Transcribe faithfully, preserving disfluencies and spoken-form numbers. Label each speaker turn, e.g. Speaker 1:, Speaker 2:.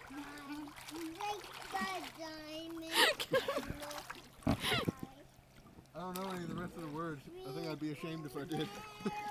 Speaker 1: I don't know any of the rest of the words. I think I'd be ashamed if I did.